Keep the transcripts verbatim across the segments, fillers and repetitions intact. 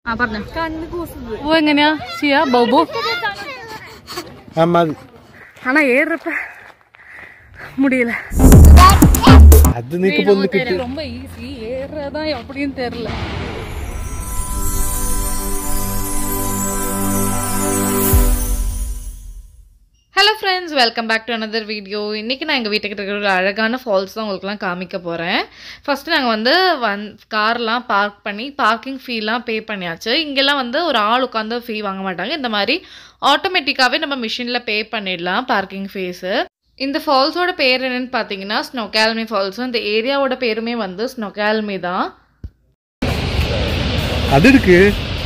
ആ പറഞ്ഞോ. പൂ എങ്ങനെയാ ചെയ്യാ ബോബു? ஆனா ஏறப்ப முடியல. அது நீக்கு பொண்ணுக்கிட்ட ரொம்ப ஈஸி, ஏறதா எப்படின்னு தெரியல. Hello friends, welcome back to another video. இன்றைக்கி நான் எங்கள் வீட்டுக்கிட்ட இருக்கிற ஒரு அழகான ஃபால்ஸ் தான் உங்களுக்குலாம் காமிக்க போகிறேன். ஃபஸ்ட்டு நாங்கள் வந்து வந் கார்லாம் பார்க் பண்ணி பார்க்கிங் ஃபீலாம் பே பண்ணியாச்சு. இங்கெல்லாம் வந்து ஒரு ஆள் உட்காந்து ஃபீ வாங்க மாட்டாங்க. இந்த மாதிரி ஆட்டோமேட்டிக்காகவே நம்ம மிஷினில் பே பண்ணிடலாம் பார்க்கிங் ஃபீஸு. இந்த ஃபால்ஸோட பேர் என்னென்னு பார்த்தீங்கன்னா ஸ்னோகால்மி ஃபால்ஸும். இந்த ஏரியாவோட பேருமே வந்து ஸ்னோகால்மி தான். அது இருக்கு.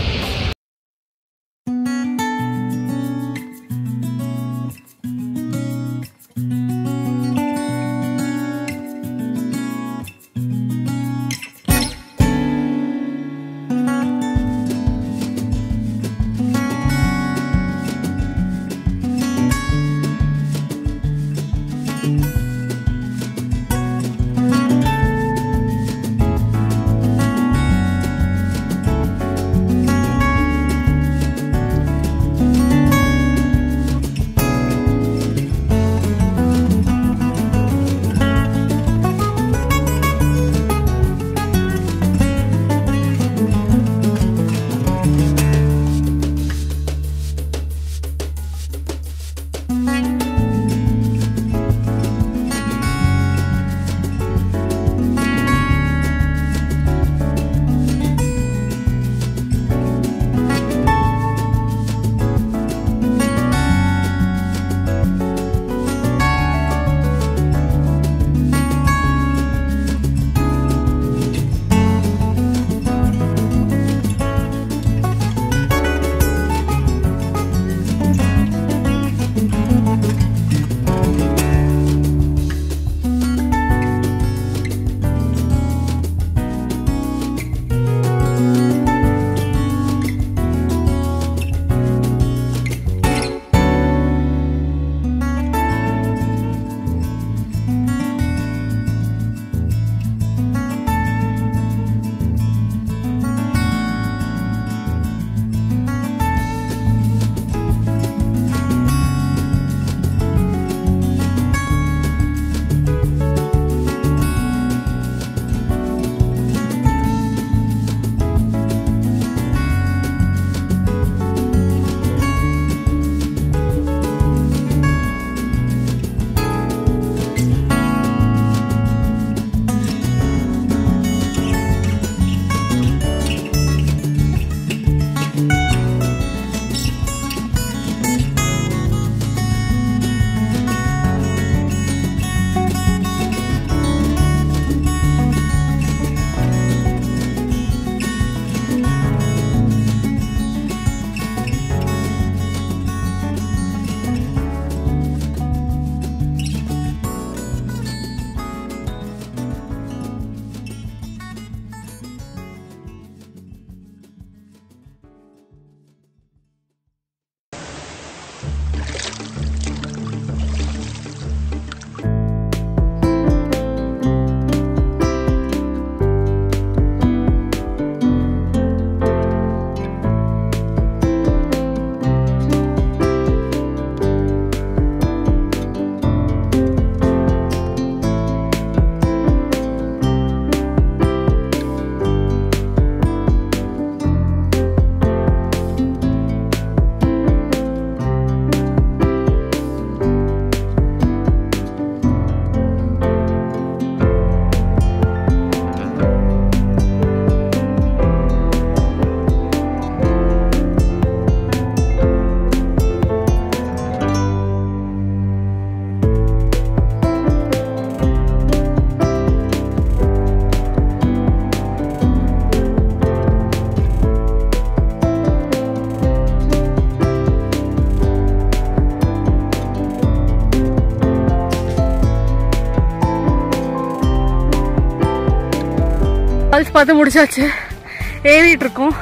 ஃபால்ஸ் பார்த்து முடிச்சாச்சு. ஏறிட்டு இருக்கோம்.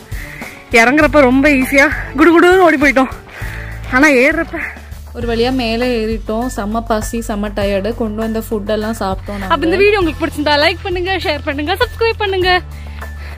இறங்குறப்ப ரொம்ப ஈஸியா குடுகுடுன்னு ஓடி போயிட்டோம். ஆனா ஏறுறப்ப ஒரு வழியா மேலே ஏறிட்டோம். செம்ம பசி, செம்ம டயர்டு. கொண்டு வந்த ஃபுட் எல்லாம் சாப்பிட்டோம். அப்ப இந்த வீடியோ உங்களுக்கு பிடிச்சிருந்தா லைக் பண்ணுங்க, ஷேர் பண்ணுங்க, சப்ஸ்கிரைப் பண்ணுங்க.